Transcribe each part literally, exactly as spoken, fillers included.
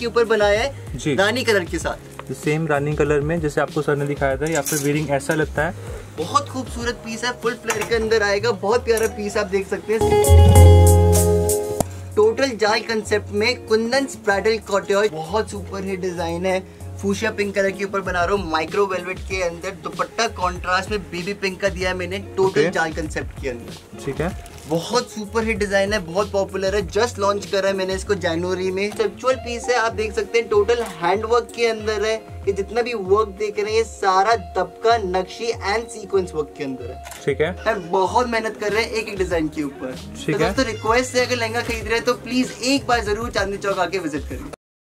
के ऊपर बनाया है रानी कलर के साथ, सेम रानी कलर में जैसे आपको सर ने दिखाया था, या फिर वेयरिंग ऐसा लगता है। बहुत खूबसूरत पीस है, फुल फ्लेयर के अंदर आएगा, बहुत प्यारा पीस आप देख सकते हैं। टोटल जाल कंसेप्ट में कुंदन ब्राइडल कॉटन, बहुत सुपर हिट डिजाइन है। फूशिया पिंक कलर के ऊपर बना रहा हूँ, माइक्रो वेलवेट के अंदर, दुपट्टा कॉन्ट्रास्ट में बेबी पिंक का दिया है मैंने, टोटल जाल कंसेप्ट के अंदर। ठीक है, बहुत सुपर हिट डिजाइन है, बहुत पॉपुलर है, जस्ट लॉन्च करा है मैंने इसको जनवरी में। कंसेप्चुअल पीस है, आप देख सकते हैं टोटल हैंडवर्क के अंदर है। ये जितना भी वर्क देख रहे हैं सारा दबका, नक्शी एंड सीक्वेंस वर्क के अंदर है। ठीक है, है बहुत मेहनत कर रहे हैं एक एक डिजाइन के ऊपर। तो दोस्तों रिक्वेस्ट है, अगर लहंगा खरीद रहे हैं तो प्लीज एक बार जरूर चांदनी चौक आके विजिट करिए।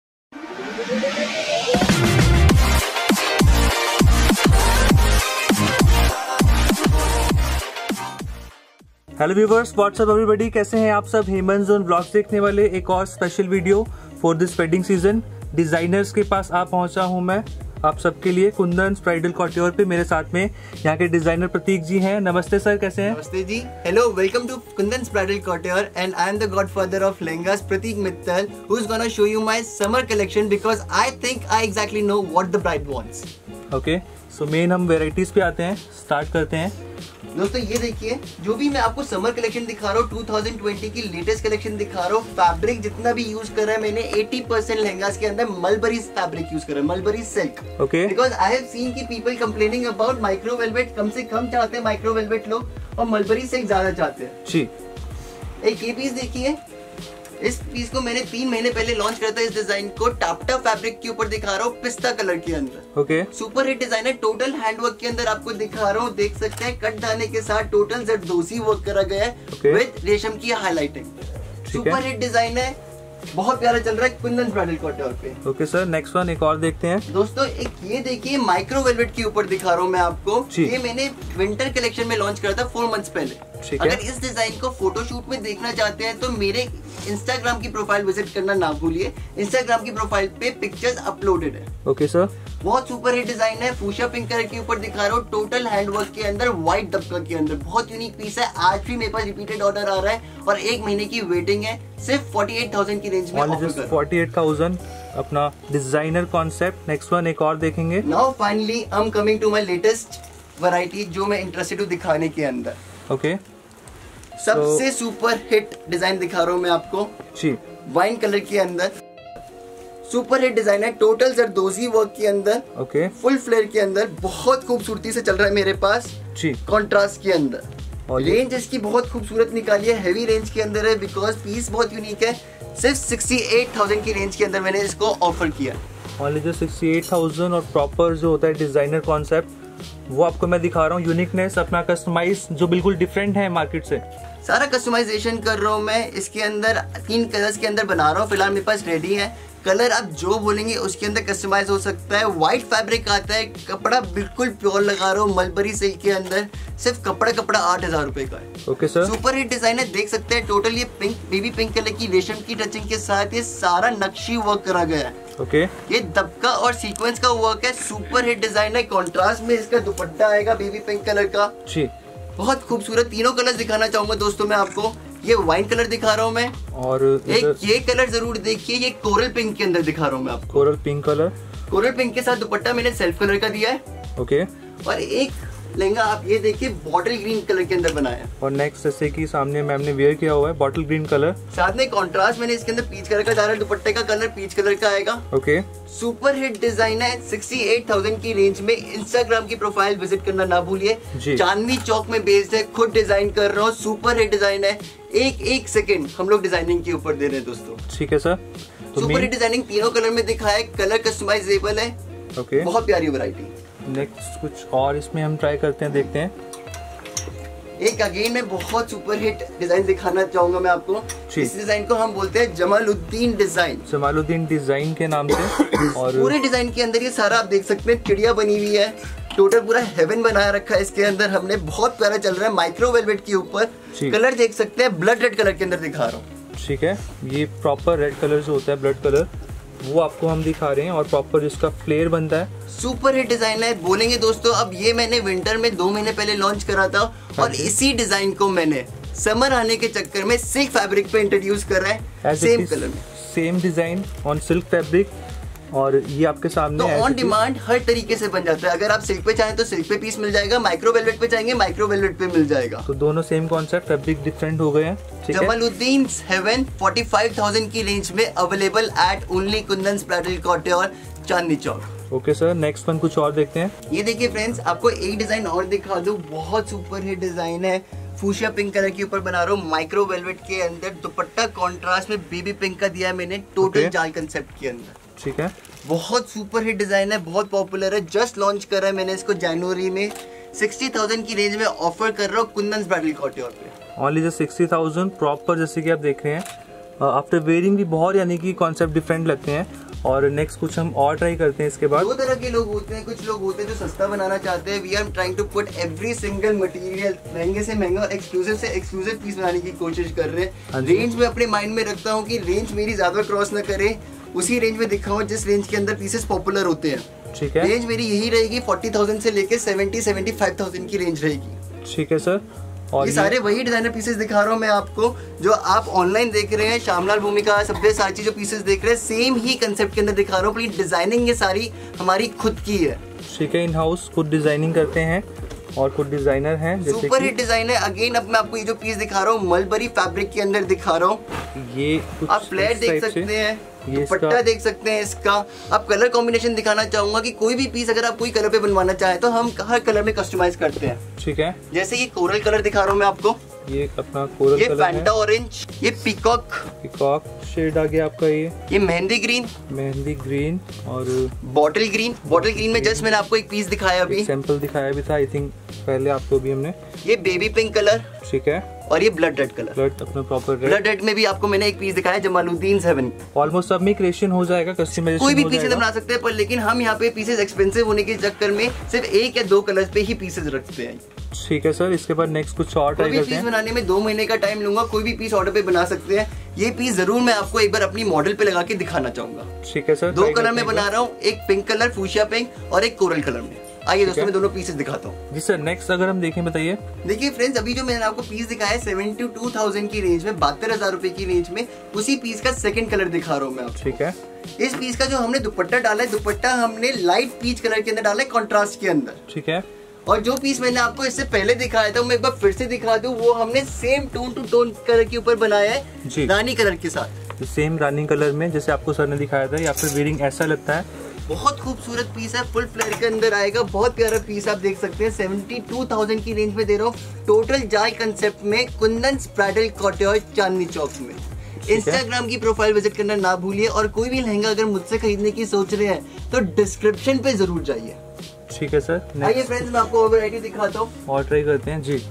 हेलो व्यूवर्स, व्हाट्सअप एवरीबॉडी, कैसे हैं आप सब। हेमंत जोन ब्लॉग्स देखने वाले एक और special video for this wedding season. Designers के पास आ पहुंचा हूं मैं आप सबके लिए कुंदन ब्राइडल कॉटन पे। मेरे साथ में यहाँ के डिजाइनर प्रतीक जी हैं। नमस्ते सर, कैसे हैं। नमस्ते जी, hello, welcome to Kundan bridal cotton and I am the godfather of lehengas, Pratik Mittal, who is gonna show you my summer collection because I think I exactly know what the bride wants. Okay, so main हम varieties पे आते हैं, start करते हैं। दोस्तों ये देखिए, जो भी मैं आपको समर कलेक्शन दिखा रहा हूँ, टू थाउजेंड ट्वेंटी की लेटेस्ट कलेक्शन दिखा रहा हूँ। फैब्रिक जितना भी यूज कर रहा है मैंने, अस्सी परसेंट लहंगास के अंदर मलबरी फैब्रिक यूज कर रहा है, mulberry silk. Okay, because I have seen की people complaining about micro velvet, कम से कम चाहते हैं माइक्रो वेलवेट लोग, और मलबरी सिल्क ज्यादा चाहते हैं जी। एक ये पीस देखिए, इस पीस को मैंने तीन महीने पहले लॉन्च करा था। इस डिजाइन को टापटा फैब्रिक के ऊपर दिखा रहा हूँ, पिस्ता कलर के अंदर। ओके, सुपर हिट डिजाइन है, टोटल हैंडवर्क के अंदर आपको दिखा रहा हूँ, देख सकते हैं कट दाने के साथ टोटल जरदोसी वर्क करा गया है विद रेशम की हाईलाइटिंग। सुपर हिट डिजाइन है, बहुत प्यारा चल रहा है कुंदन ब्राइडल कॉटन पे। ओके सर, नेक्स्ट वन एक और देखते हैं। दोस्तों एक ये देखिए, माइक्रो वेलवेट के ऊपर दिखा रहा हूँ मैं आपको। ये मैंने विंटर कलेक्शन में लॉन्च करा था फोर मंथ्स पहले। अगर इस डिजाइन को फोटोशूट में देखना चाहते हैं तो मेरे इंस्टाग्राम की प्रोफाइल विजिट करना ना भूलिए, इंस्टाग्राम की प्रोफाइल पे पिक्चर्स अपलोडेड है। ओके सर, बहुत सुपर हिट डिजाइन है, फूशिया पिंक कलर के ऊपर दिखा रहा हूँ, टोटल हैंडवर्क के अंदर, व्हाइट दबका के अंदर, बहुत यूनिक पीस है। आज भी मेरे पास रिपीटेड ऑर्डर आ रहा है और एक महीने की वेटिंग है, सिर्फ फोर्टी एट थाउजेंड की रेंज में ऑफर कर। फोर्टी एट थाउजेंड अपना डिजाइनर कॉन्सेप्ट। नेक्स्ट वन एक और देखेंगे। Now finally I am coming to my latest variety, जो मैं इंटरेस्टेड हूँ दिखाने के अंदर। ओके, सबसे सुपर हिट डिजाइन दिखा रहा हूँ मैं आपको जी, वाइन कलर के अंदर। सुपर हिट डिजाइन है, टोटल जरदोजी वर्क के अंदर, ओके, फुल फ्लेयर के अंदर, बहुत खूबसूरती से चल रहा है मेरे पास जी, कॉन्ट्रास्ट के अंदर। और रेंज इसकी बहुत खूबसूरत निकाली है, हैवी रेंज के अंदर है, बिकॉज पीस बहुत यूनिक है। सिर्फ सिक्सटी एट थाउजेंड की रेंज के अंदर मैंने इसको ऑफर किया। ओनली जो सिक्सटी एट थाउजेंड और प्रॉपर जो होता है डिजाइनर कॉन्सेप्ट वो आपको मैं दिखा रहा हूँ। यूनिकनेस अपना कस्टमाइज जो बिल्कुल डिफरेंट है मार्केट से, सारा कस्टमाइजेशन कर रहा हूँ मैं। इसके अंदर तीन कलर्स के अंदर बना रहा हूँ, फिलहाल मेरे पास रेडी है। कलर आप जो बोलेंगे उसके अंदर कस्टमाइज हो सकता है। व्हाइट फैब्रिक आता है, कपड़ा बिल्कुल प्योर लगा रहा हूँ, मलबरी सिल्क के अंदर, सिर्फ कपड़ा कपड़ा आठ हजार रुपए का है। Okay sir, super hit design है, देख सकते हैं टोटल ये पिंक, बेबी पिंक कलर की रेशम की टचिंग के साथ ये सारा नक्शी वर्क करा गया है। ओके, ये दबका और सीक्वेंस का वर्क है, सुपर हिट डिजाइन है। कॉन्ट्रास्ट में इसका दुपट्टा आएगा बेबी पिंक कलर का जी, बहुत खूबसूरत। तीनों कलर दिखाना चाहूंगा दोस्तों मैं आपको। ये वाइन कलर दिखा रहा हूँ मैं, और एक ये कलर जरूर देखिए, ये कोरल पिंक के अंदर दिखा रहा हूँ मैं आपको। Coral pink colour, coral pink के साथ दुपट्टा मैंने सेल्फ कलर का दिया है। ओके, और एक लहंगा आप ये देखिए बॉटल ग्रीन कलर के अंदर बनाया है। और नेक्स्ट जैसे कि सामने मैम ने वेयर किया हुआ है बॉटल ग्रीन कलर, साथ में कॉन्ट्रास्ट मैंने इसके अंदर पीच कलर का डाला, दुपट्टे का कलर पीच कलर का आएगा। ओके, सुपर हिट डिजाइन है, सिक्सटी एट थाउजेंड की रेंज में। इंस्टाग्राम की प्रोफाइल विजिट करना ना भूलिए, चांदनी चौक में बेस्ड है, खुद डिजाइन कर रहा हूँ। सुपर हिट डिजाइन है, एक एक सेकंड हम लोग डिजाइनिंग के ऊपर दे रहे हैं दोस्तों। ठीक है सर, तो सुपर हिट डिजाइनिंग तीनों कलर में दिखाया है, कलर कस्टमाइजेबल है। ओके, बहुत प्यारी वैरायटी। नेक्स्ट कुछ और इसमें हम ट्राई करते हैं, देखते हैं। एक अगेन में बहुत सुपर हिट डिजाइन दिखाना चाहूंगा मैं आपको। इस डिजाइन को हम बोलते हैं जमालुद्दीन डिजाइन, जमालुद्दीन डिजाइन के नाम से। और पूरे डिजाइन के अंदर ये सारा आप देख सकते हैं, चिड़िया बनी हुई है, टोटल पूरा हेवन बनाया रखा है इसके अंदर हमने। बहुत प्यारा चल रहा है, माइक्रो वेलवेट के ऊपर। कलर देख सकते हैं, ब्लड रेड कलर के अंदर दिखा रहा हूँ। ठीक है, ये प्रॉपर रेड कलर जो होता है, ब्लड कलर, वो आपको हम दिखा रहे हैं, और प्रॉपर जिसका फ्लेयर बनता है। सुपर हिट डिजाइन है, बोलेंगे दोस्तों। अब ये मैंने विंटर में दो महीने पहले लॉन्च करा था, और इसी डिजाइन को मैंने समर आने के चक्कर में सिल्क फैब्रिक पे इंट्रोड्यूस कर रहा है, सेम कलर में। Same design on silk fabric, और ये आपके सामने तो ऑन डिमांड हर तरीके से बन जाता है। अगर आप सिल्क पे चाहें तो सिल्क पे पीस मिल जाएगा, माइक्रो वेलवेट पे चाहेंगे माइक्रो वेलवेट पे मिल जाएगा। तो दोनों सेम कॉन्सेप्ट, फैब्रिक डिफरेंट हो गए हैं। जमालुद्दीन हेवन पैंतालीस हज़ार की रेंज में available at only Kundan bridal couture, Chandni Chowk. Okay sir, next one कुछ और देखते हैं। ये देखिए फ्रेंड्स, आपको एक डिजाइन और दिखा दूं, बहुत सुपर हिट डिजाइन है। फूशिया पिंक कलर के ऊपर बना रहा हूँ, माइक्रो वेलवेट के अंदर, दुपट्टा कॉन्ट्रास्ट में बेबी पिंक का दिया है मैंने, टोटल okay. जाल कंसेप्ट के अंदर। ठीक है, बहुत सुपर हिट डिजाइन है, बहुत पॉपुलर है। जस्ट लॉन्च करा है मैंने इसको जनवरी में। साठ हज़ार की रेंज में ऑफर कर रहा हूँ कुंदन ब्राइडल कॉटेर पे। ओनली जस्ट साठ हज़ार प्रॉपर, जैसे कि आप देख रहे हैं। आफ्टर वेयरिंग भी बहुत यानी कि कॉन्सेप्ट डिफरेंट लगते हैं। और नेक्स्ट कुछ हम और ट्राई करते हैं इसके बाद। दो तरह के लोग होते हैं, कुछ लोग होते हैं जो सस्ता बनाना चाहते हैं। We are trying to put every single material महंगे से महंगा और एक्सक्लूसिव से एक्सक्लूसिव पीस बनाने की कोशिश कर रहे हैं। रेंज में अपने माइंड में रखता हूँ कि रेंज मेरी ज्यादा क्रॉस ना करे, उसी रेंज में दिखाऊं जिस रेंज के अंदर पीसेस पॉपुलर होते हैं। ठीक है, रेंज मेरी यही रहेगी, चालीस हज़ार से लेके सत्तर पचहत्तर हज़ार की रेंज रहेगी। ठीक है सर, और ये सारे वही डिजाइनर पीसेस दिखा रहा हूँ मैं आपको, जो आप ऑनलाइन देख रहे हैं। श्यामलाल भूमिका, सभ्य साची जो पीसेस देख रहे हैं, सेम ही कंसेप्ट के अंदर दिखा रहा हूँ। प्लीज डिजाइनिंग ये सारी हमारी खुद की है। ठीक है, इन हाउस खुद डिजाइनिंग करते हैं और खुद डिजाइनर हैं। सुपर हिट डिजाइन है। अगेन अब मैं आपको ये जो पीस दिखा रहा हूँ, मलबरी फैब्रिक के अंदर दिखा रहा हूँ। ये आप फ्लैट देख सकते हैं, दुपट्टा देख सकते हैं इसका। आप कलर कॉम्बिनेशन दिखाना चाहूंगा कि कोई भी पीस अगर आप कोई कलर पे बनवाना चाहे तो हम हर कलर में कस्टमाइज करते हैं। ठीक है, जैसे ये कोरल कलर दिखा रहा हूँ मैं आपको, ये अपना कोरल ये कलर है। फैंटा ऑरेंज, ये पीकॉक पीकॉक शेड आ गया आपका। ये ये मेहंदी ग्रीन, मेहंदी ग्रीन और बॉटल ग्रीन। बॉटल ग्रीन में जस्ट मैंने आपको एक पीस दिखाया अभी, सैंपल दिखाया भी था आई थिंक पहले आपको भी हमने। ये बेबी पिंक कलर, ठीक है, और ये ब्लड रेड कलर। ब्लड अपना प्रॉपर रेड। ब्लड रेड में भी आपको मैंने एक पीस दिखाया, जमालुद्दीन हेवन। ऑलमोस्ट सब में क्रिएशन हो जाएगा, कस्टमाइजेशन कोई भी हो पीसेस बना सकते हैं, पर लेकिन हम यहाँ पे पीसेस एक्सपेंसिव होने के चक्कर में सिर्फ एक या दो कलर्स पे ही पीसेस रखते हैं। ठीक है सर, इसके बाद नेक्स्ट कुछ और ट्राई करते हैं। पीस बनाने में दो महीने का टाइम लूंगा, कोई भी पीस ऑर्डर पे बना सकते हैं। ये पीस जरूर मैं आपको एक बार अपनी मॉडल पे लगा के दिखाना चाहूंगा। ठीक है सर, दो कलर में बना रहा हूँ, एक पिंक कलर फूशिया पिंक और एक कोरल कलर में। आइए दोस्तों मैं दोनों पीसेस दिखाता हूँ। जी सर, नेक्स्ट अगर हम देखें बताइए। देखिए फ्रेंड्स, अभी जो मैंने आपको पीस दिखाया है बहत्तर हज़ार की रेंज में, बहत्तर हजार रुपए की रेंज में, उसी पीस का सेकंड कलर दिखा रहा हूँ मैं आपको। ठीक है, इस पीस का जो हमने दुपट्टा डाला है, दुपट्टा हमने लाइट पीच कलर के अंदर डाला है, कॉन्ट्रास्ट के अंदर। ठीक है, और जो पीस मैंने आपको इससे पहले दिखाया था, मैं एक बार फिर से दिखा दूं, वो हमने same tone to tone colour के ऊपर बनाया है, रानी कलर के साथ। सेम रानी कलर में जैसे आपको सर ने दिखाया था, या फिर वेयरिंग ऐसा लगता है। बहुत खूबसूरत पीस है, फुल फ्लेयर के अंदर आएगा, बहुत प्यारा पीस आप देख सकते हैं। बहत्तर हज़ार की रेंज में दे रहा हूँ, टोटल जाल कंसेप्ट में, कुंदन ब्राइडल कॉटेर, चांदनी चौक में। इंस्टाग्राम की प्रोफाइल विजिट करना ना भूलिए, और कोई भी लहंगा अगर मुझसे खरीदने की सोच रहे हैं तो डिस्क्रिप्शन पे जरूर जाइए। ठीक है सर, आइए फ्रेंड्स मैं आपको और वैरायटी दिखाता हूँ, और ट्राई करते हैं। जी,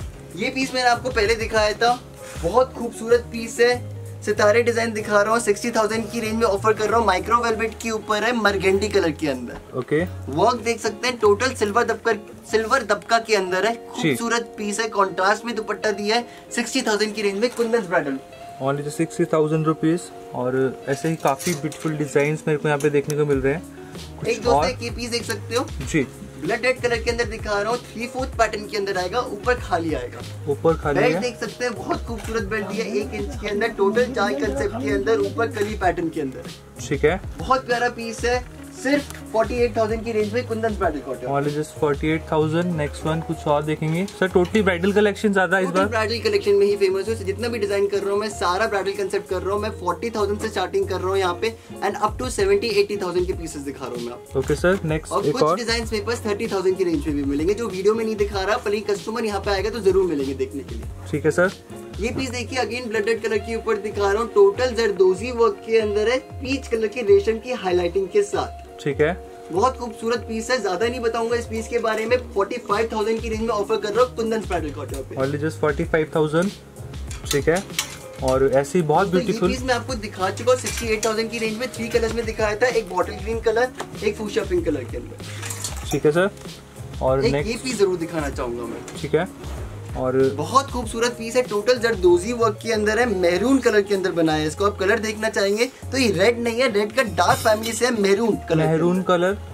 ये पीस मैंने आपको पहले दिखाया था, बहुत खूबसूरत पीस है। सितारे डिजाइन दिखा रहा हूँ, साठ हज़ार की रेंज में ऑफर कर रहा हूँ। माइक्रो वेलवेट के ऊपर है, मरगेंडी कलर के अंदर। ओके, वर्क देख सकते हैं, total silver dabka silver dabka के अंदर है। खूबसूरत पीस है, कॉन्ट्रास्ट में दुपट्टा दिया है। साठ हज़ार की रेंज में कुंदन ब्राइडल, ओनली तो सिक्सटी थाउजेंड रुपीज। और ऐसे ही काफी ब्यूटीफुल डिजाइन मेरे को यहाँ पे देखने को मिल रहे हैं। एक दोस्त ये पीस देख सकते हो जी, ब्लड रेड कलर के अंदर दिखा रहा हूँ, थ्री फोर्थ पैटर्न के अंदर आएगा, ऊपर खाली आएगा। ऊपर खाली बेल्ट है, देख सकते हैं, बहुत खूबसूरत बेल्ट दिया है, एक इंच के अंदर, टोटल चार कंसेप्ट के अंदर, ऊपर कली पैटर्न के अंदर। ठीक है, बहुत प्यारा पीस है, सिर्फ अड़तालीस हज़ार की रेंज में, Kundan bridal couture. Only just अड़तालीस हज़ार। नेक्स्ट वन कुछ और देखेंगे सर। टोटली ब्राइडल कलेक्शन ज्यादा इस बार ब्राइडल कलेक्शन में ही फेमस है। जितना भी डिजाइन कर रहा हूँ मैं, सारा ब्राइडल कंसेप्ट कर रहा हूँ मैं। चालीस हज़ार से स्टार्टिंग कर रहा हूँ यहाँ पे, एंड अप टू सत्तर अस्सी हज़ार के पीसेस दिखा रहा हूँ मैं आपको। ओके सर, नेक्स्ट और एक कुछ और डिजाइन मेरे पास तीस हज़ार की रेंज में भी मिलेंगे, जो वीडियो में नहीं दिखा रहा, पर कस्टमर यहाँ पे आएगा तो जरूर मिलेंगे देखने के लिए। ठीक है सर, ये पीस देखिए, अगेन ब्लड रेड कलर के ऊपर दिखा रहा हूँ, टोटल जरदोजी वर्क के अंदर है, पीच कलर के रेशम की हाईलाइटिंग के साथ। ठीक है, बहुत खूबसूरत पीस है, ज्यादा नहीं बताऊंगा इस पीस के बारे में। पैंतालीस हज़ार की रेंज में ऑफर कर रहा हूँ कुंदन ब्राइडल कॉटेर पे, ओनली जस्ट पैंतालीस हज़ार। ठीक है, और ऐसी बहुत तो ब्यूटीफुल पीस मैं आपको दिखा चुका हूँ अड़सठ हज़ार की रेंज में। थ्री कलर्स में दिखाया था, एक बॉटल ग्रीन कलर, एक फूशिया पिंक कलर के अंदर। ठीक है सर, और एक नेक्स्ट ये पीस जरूर दिखाना चाहूंगा मैं। ठीक है, और बहुत खूबसूरत पीस है, टोटल जरदोजी वर्क के अंदर है, मैरून कलर के अंदर बनाया है। इसको आप कलर देखना चाहेंगे तो ये रेड नहीं है, रेड का डार्क फैमिली से है, maroon colour. Maroon colour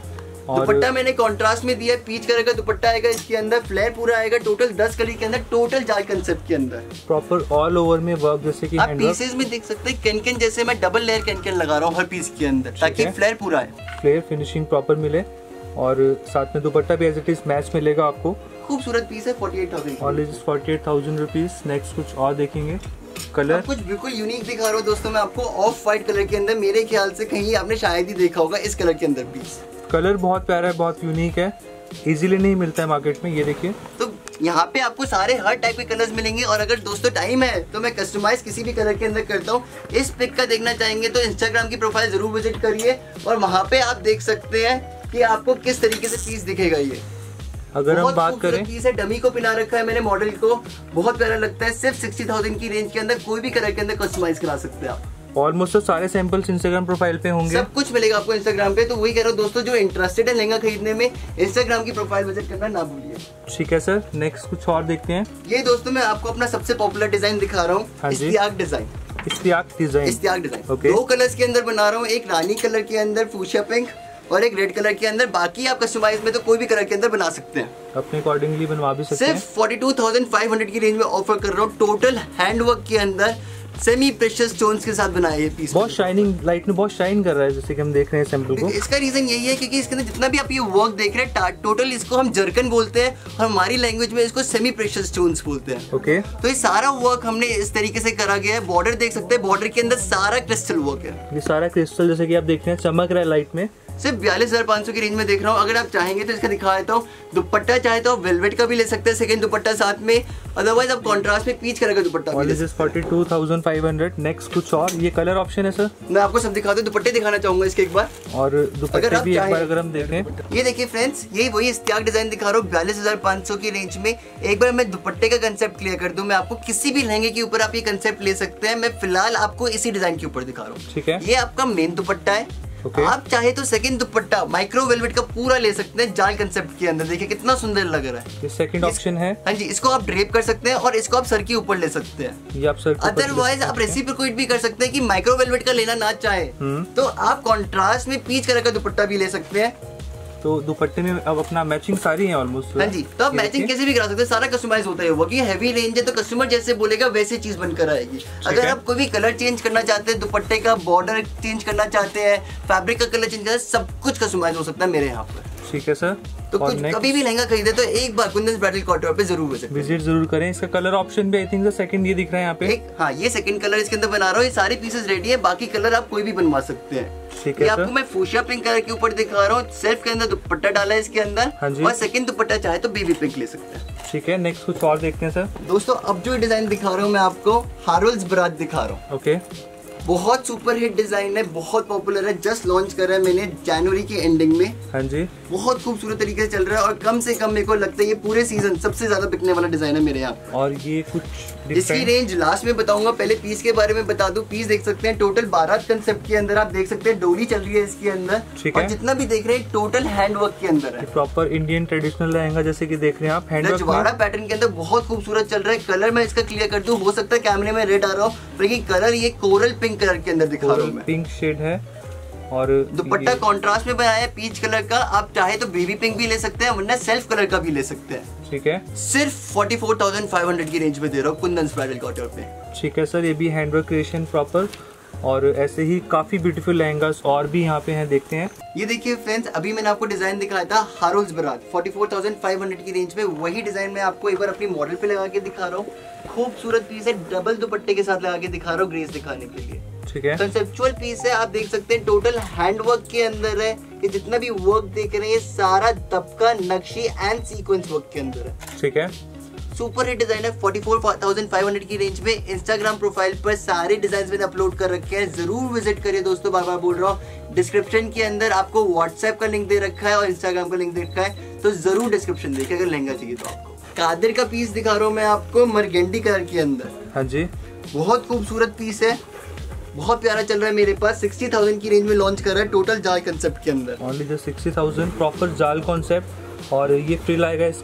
dupatta मैंने कॉन्ट्रास्ट में दिया है, पीच कलर का दुपट्टा आएगा, इसके अंदर फ्लेयर पूरा आएगा, टोटल दस कलर के अंदर, टोटल जाल कंसेप्ट के अंदर प्रॉपर ऑल ओवर में वर्क, जैसे कि आप पीसेस में देख सकते हैं कैन कैन, जैसे मैं डबल लेयर कैन कैन लगा रहा हूँ हर पीस के अंदर ताकि फ्लेयर पूरा है, फ्लेयर फिनिशिंग प्रॉपर मिले। और साथ में दुपट्टा भी एज इट इज मैच मिलेगा आपको। खूबसूरत पीस है, forty eight thousand only forty eight thousand rupees. Next कुछ और देखेंगे कलर, कुछ बिल्कुल यूनिक दिखा रहा हूँ दोस्तों मैं आपको, ऑफ व्हाइट कलर के अंदर। मेरे ख्याल से कहीं आपने शायद ही देखा होगा इस कलर के अंदर पीस। कलर बहुत प्यारा है, बहुत यूनिक है, इजीली नहीं मिलता है मार्केट में। ये देखिए, तो यहाँ पे आपको सारे हर टाइप के कलर्स मिलेंगे। और अगर दोस्तों टाइम है तो मैं कस्टमाइज किसी भी कलर के अंदर करता हूँ। इस पिक का देखना चाहेंगे तो इंस्टाग्राम की प्रोफाइल जरूर विजिट करिए और वहाँ पे आप देख सकते हैं कि आपको किस तरीके से पीस दिखेगा। ये अगर हम बात करें, पीस है, डमी को पिला रखा है मैंने मॉडल को, बहुत प्यारा लगता है। सिर्फ सिक्सटी थाउजेंड की रेंज के अंदर कोई भी कलर के अंदर कस्टमाइज करा सकते हैं आप। ऑलमोस्ट सारे सैंपल्स इंस्टाग्राम प्रोफाइल पे होंगे, सब कुछ मिलेगा आपको इंस्टाग्राम पे। तो वही कह रहा हूँ दोस्तों, जो इंटरेस्टेड है लहंगा खरीदने में, इंस्टाग्राम की प्रोफाइल विजिट करना ना भूलिए। ठीक है सर, नेक्स्ट कुछ और देखते हैं। ये दोस्तों मैं आपको अपना सबसे पॉपुलर डिजाइन दिखा रहा हूँ, हाँ Ishtiyaq design. Ishtiyaq design, Ishtiyaq design okay. दो कलर्स के अंदर बना रहा हूँ, एक रानी कलर के अंदर फूशिया पिंक और एक रेड कलर के अंदर। बाकी आप कस्टमाइज में तो कोई भी कलर के अंदर बना सकते हैं, अपने अकॉर्डिंगली बनवा भी सकते हैं। सिर्फ forty two thousand five hundred की रेंज में ऑफर कर रहा हूँ। टोटल हैंडवर्क के अंदर सेमी प्रेशियस स्टोन्स के साथ बनाया ये पीस। बहुत शाइनिंग, लाइट में बहुत शाइन कर रहा है, जैसे कि हम देख रहे हैं सैंपल को। इसका रीजन यही है क्योंकि इसके अंदर जितना भी आप ये वर्क देख रहे हैं, टोटल इसको हम जरकन बोलते हैं और हमारी लैंग्वेज में इसको सेमी प्रेशियस स्टोन्स बोलते हैं। ओके, तो ये सारा वर्क हमने इस तरीके से करा गया है। बॉर्डर देख सकते हैं, बॉर्डर के अंदर सारा क्रिस्टल वर्क है। ये सारा क्रिस्टल जैसे कि आप देख रहे हैं चमक रहा है लाइट में। सिर्फ बयालीस हजार पाँच सौ की रेंज में देख रहा हूँ। अगर आप चाहेंगे तो इसका दिखा देता हूँ। दुपट्टा चाहे तो आप वेलवेट का भी ले सकते हैं, सेकंड दुपट्टा साथ में, अदरवाइज आप कॉन्ट्रास्ट में पीच कलर का दुपट्टा भी ले सकते हैं। Forty two thousand five hundred. Next कुछ और, ये कलर ऑप्शन है सर, मैं आपको सब दिखाता हूँ। दुपट्टे दिखाना चाहूंगा इसके एक बार, और दुपट्टे भी एक बार अगर हम देखें। ये देखिए फ्रेंड्स, ये वही इश्तियाक डिजाइन दिखा रहा हूँ बयालीस हजार पाँच सौ की रेंज में। एक बार मैं दुपट्टे का कंसेप्ट क्लियर कर दूं, मैं आपको किसी भी लहंगे के ऊपर आप ये कंसेप्ट ले सकते हैं। मैं फिलहाल आपको इसी डिजाइन के ऊपर दिखा रहा हूँ। ठीक है, ये आपका मेन दुपट्टा है। Okay. आप चाहे तो सेकंड दुपट्टा माइक्रो वेलवेट का पूरा ले सकते हैं जाल कंसेप्ट के अंदर। देखिए कितना सुंदर लग रहा है। ये सेकंड ऑप्शन है। हाँ जी, इसको आप ड्रेप कर सकते हैं और इसको आप सर के ऊपर ले सकते हैं। ये आप सर अदरवाइज आप रेसिप्रोकेट भी कर सकते हैं कि माइक्रो वेलवेट का लेना ना चाहे तो आप कॉन्ट्रास्ट में पीच कलर का दुपट्टा भी ले सकते हैं। तो दुपट्टे में अब अपना मैचिंग सारी है ऑलमोस्ट। हाँ जी, तो आप मैचिंग कैसे भी करा सकते हैं, सारा कस्टमाइज होता है। वो की हैवी रेंज है तो कस्टमर जैसे बोलेगा वैसे चीज बनकर आएगी। अगर आप कोई भी कलर चेंज करना चाहते हैं, दुपट्टे का बॉर्डर चेंज करना चाहते हैं, फैब्रिक का कलर चेंज करना, सब कुछ कस्टमाइज हो सकता है मेरे यहाँ पर। ठीक है सर, तो कुछ कभी भी लहंगा खरीदे तो एक बार कुंदन ब्राइडल कॉटन पे जरूर विजिट विजिट जरूर करें। इसका कलर ऑप्शन भी आई थिंक सेकंड ये दिख रहा है यहाँ पे। एक, हाँ ये सेकंड कलर इसके अंदर बना रहा हूँ। ये सारे पीसेस रेडी है, बाकी कलर आप कोई भी बनवा सकते हैं। ठीक है, आपको मैं फूशिया पिंक कलर के ऊपर दिखा रहा हूँ। सेल्फ के अंदर दुपट्टा डाला है इसके अंदर, हाँ जी, और सेकंड दुपट्टा चाहे तो बेबी पिंक ले सकते हैं। ठीक है, नेक्स्ट कुछ और देखते हैं सर। दोस्तों अब जो डिजाइन दिखा रहा हूँ मैं आपको, हारोल्स बरात दिखा रहा हूँ। ओके, बहुत सुपर हिट डिजाइन है, बहुत पॉपुलर है, जस्ट लॉन्च करा है मैंने जनवरी की एंडिंग में। हाँ जी, बहुत खूबसूरत तरीके से चल रहा है और कम से कम मेरे को लगता है ये पूरे सीजन सबसे ज्यादा बिकने वाला डिजाइन है मेरे यहाँ। और ये कुछ इसकी रेंज लास्ट में बताऊंगा, पहले पीस के बारे में बता दूं। पीस देख सकते हैं टोटल बारात कंसेप्ट के अंदर, आप देख सकते हैं डोरी चल रही है इसके अंदर। ठीक और है, जितना भी देख रहे हैं टोटल हैंडवर्क के अंदर है। प्रॉपर इंडियन ट्रेडिशनल लहंगा जैसे कि देख रहे हैं आप, हैंडवर्क रजवाड़ा पैटर्न के अंदर बहुत खूबसूरत चल रहा है। कलर मैं इसका क्लियर कर दूं, हो सकता है कैमरे में रेड आ रहा हो, लेकिन कलर ये कोरल पिंक कलर के अंदर दिखा रहा हूं मैं। पिंक शेड है और दुपट्टा कॉन्ट्रास्ट में बनाया है पीच कलर का। आप चाहे तो बेबी पिंक भी ले सकते हैं, वरना सेल्फ कलर का भी ले सकते हैं। ठीक है, सिर्फ forty four thousand five hundred की रेंज में दे रहा हूँ कुंदन ब्राइडल कॉटन पे। ठीक है सर, ये भी हैंडवर्क क्रिएशन प्रॉपर, और ऐसे ही काफी ब्यूटीफुल लहंगास और भी यहाँ पे हैं, देखते हैं। ये देखिए फ्रेंड्स, अभी मैंने आपको डिजाइन दिखाया था हारोल्स बरात forty four thousand five hundred की रेंज में। वही डिजाइन मैं आपको एक बार अपनी मॉडल पे लगा के दिखा रहा हूँ। खूबसूरत पीस है, डबल दुपट्टे के साथ लगा के दिखा रहा हूँ ग्रेस दिखाने के लिए। ठीक है, कंसेप्चुअल पीस है, आप देख सकते हैं टोटल हैंडवर्क के अंदर है। ये जितना भी वर्क देख रहे हैं सारा दबका, नक्शी एंड सीक्वेंस वर्क के अंदर है। ठीक है, सुपर हिट डिजाइन है forty four thousand five hundred की रेंज में। इंस्टाग्राम प्रोफाइल पर सारे डिजाइन मैंने अपलोड कर रखे हैं, जरूर विजिट करिए दोस्तों। बार बार बोल रहा हूँ, डिस्क्रिप्शन के अंदर आपको व्हाट्सएप का लिंक दे रखा है और इंस्टाग्राम का लिंक दे रखा है, तो जरूर डिस्क्रिप्शन देखिए अगर लहंगा चाहिए तो आपको। कादिर का पीस दिखा रहा हूँ मैं आपको मरगेंडी कलर के अंदर। हाँ जी, बहुत खूबसूरत पीस है, बहुत प्यारा चल रहा है मेरे पास। सिक्सटी थाउजेंड की रेंज में लॉन्च कर रहा है, टोटल जाल कंसेप्ट के अंदर। Only just sixty thousand, proper जाल कॉन्सेप्ट, और ये फ्रिल आएगा इसका।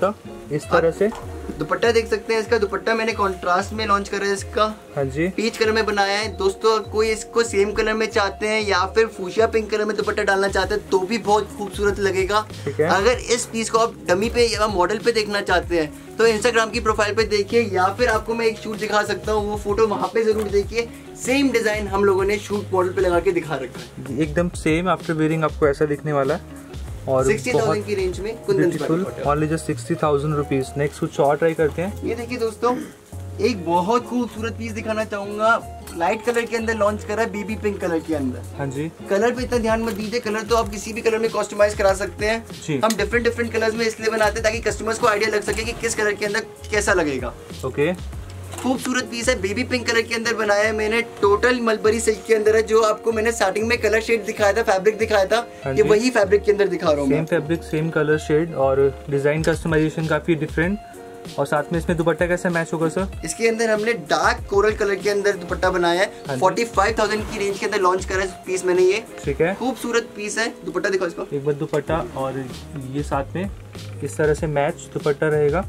इस तरह से। दुपट्टा देख सकते हैं, इसका दुपट्टा मैंने कॉन्ट्रास्ट में लॉन्च करा है इसका। हाँ जी, पीच कलर में बनाया है दोस्तों। कोई इसको सेम कलर में चाहते हैं या फिर फूशिया पिंक कलर में दुपट्टा डालना चाहते हैं तो भी बहुत खूबसूरत लगेगा। अगर इस पीस को आप डमी पे या मॉडल पे देखना चाहते हैं तो इंस्टाग्राम की प्रोफाइल पे देखिए, या फिर आपको मैं एक शूट दिखा सकता हूँ, वो फोटो वहाँ पे जरूर देखिए। सेम डिजाइन हम लोगों ने शूट मॉडल पे लगा के दिखा रखा है, एकदम सेम। आफ्टर वेयरिंग आपको ऐसा दिखने वाला है और सिक्सटी थाउजेंड की रेंज में beautiful, only just sixty thousand rupees. Next कुछ और ट्राई करते हैं। ये देखिए दोस्तों, एक बहुत खूबसूरत पीस दिखाना चाहूंगा। लाइट कलर के अंदर लॉन्च करा है, बेबी पिंक कलर के अंदर। हाँ जी, कलर पे इतना ध्यान मत दीजिए, कलर तो आप किसी भी कलर में कस्टमाइज करा सकते हैं। हम डिफरेंट डिफरेंट कलर्स में इसलिए बनाते हैं ताकि कस्टमर्स को आइडिया लग सके कि किस कलर के अंदर कैसा लगेगा। ओके, खूबसूरत पीस है, बेबी पिंक कलर के अंदर बनाया है मैंने। टोटल मलबरी सिल्क के अंदर है, जो आपको मैंने स्टार्टिंग में कलर शेड दिखाया था, फैब्रिक दिखाया था, ये वही फैब्रिक के अंदर दिखा रहा हूँ। Same fabric, same colour shade और डिजाइन कस्टमाइजेशन काफी डिफरेंट। और साथ में इसमें दुपट्टा कैसे मैच होगा सर? इसके अंदर हमने डार्क कोरल कलर के अंदर दुपट्टा बनाया है। फोर्टी फाइव थाउजेंड की रेंज के अंदर लॉन्च करा है पीस मैंने ये। ठीक है, खूबसूरत पीस है। दुपट्टा दिखाओ इसको एक बार। दुपट्टा और ये साथ में इस तरह से मैच दुपट्टा रहेगा,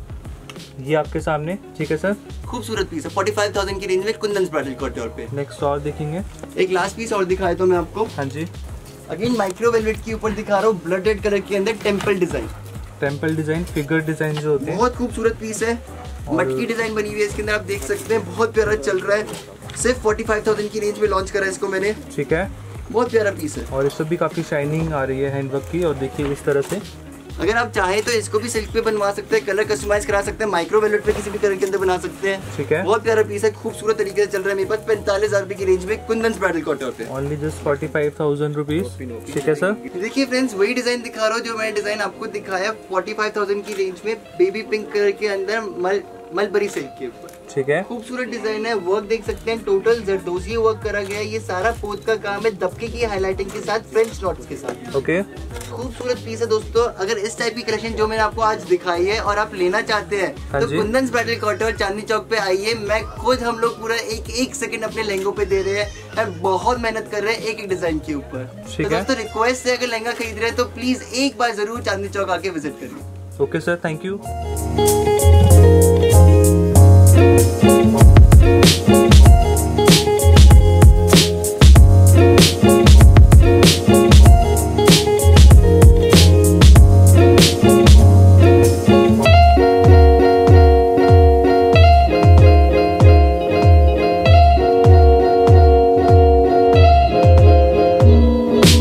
ये आपके सामने। ठीक है सर, खूबसूरत पीस है, फोर्टी फाइव थाउजेंड की रेंज में कुंदन ब्राइडल कॉटन पे। नेक्स्ट और देखेंगे, एक लास्ट पीस और दिखाया तो मैं आपको। हाँ जी, अगेन माइक्रो वेलवेट के ऊपर दिखा रहा हूँ, ब्लड रेड कलर के अंदर temple design. Temple design, figure design जो होते हैं, बहुत खूबसूरत पीस है। मटकी डिजाइन बनी हुई है इसके अंदर, आप देख सकते हैं, बहुत प्यारा चल रहा है। सिर्फ फोर्टी फाइव थाउजेंड की रेंज में लॉन्च करा है इसको मैंने। ठीक है, बहुत प्यारा पीस है और इसमें भी काफी शाइनिंग आ रही है हैंडवर्क की। और देखिए इस तरह से, अगर आप चाहें तो इसको भी सिल्क पे बनवा सकते हैं, कलर कस्टमाइज करा सकते हैं, माइक्रो वेलवेट पे किसी भी कलर के अंदर बना सकते हैं। ठीक है, बहुत प्यारा पीस है, खूबसूरत तरीके से चल रहा है मेरे पास। पैंतालीस हजार रुपए की रेंज में कुंदन ब्राइडल कॉटन पे, only just forty five thousand rupees. ठीक है सर, देखिए फ्रेंड्स, वही डिजाइन दिखा रहा हूँ जो मैंने डिजाइन आपको दिखाया फोर्टी फाइव थाउजेंड की रेंज में, बेबी पिंक कलर के अंदर मल मलबरी सिल्क के ऊपर। ठीक है, खूबसूरत डिजाइन है। वर्क देख सकते हैं, टोटल जरदोजी वर्क करा गया है। ये सारा पोत का काम है, दबके की हाईलाइटिंग के साथ, फ्रेंच नॉट्स के साथ। ओके, खूबसूरत पीस है दोस्तों। अगर इस टाइप की कलेक्शन जो मैंने आपको आज दिखाई है और आप लेना चाहते हैं हाँ तो जी। कुंदन ब्राइडल कॉटन चांदनी चौक पे आइए। मैं खुद, हम लोग पूरा एक एक सेकंड अपने लहंगों पे दे रहे हैं, बहुत मेहनत कर रहे हैं एक एक डिजाइन के ऊपर। तो दोस्तों रिक्वेस्ट है, अगर लहंगा खरीद रहे हैं तो प्लीज एक बार जरूर चांदनी चौक आके विजिट करिए। Okay sir, thank you.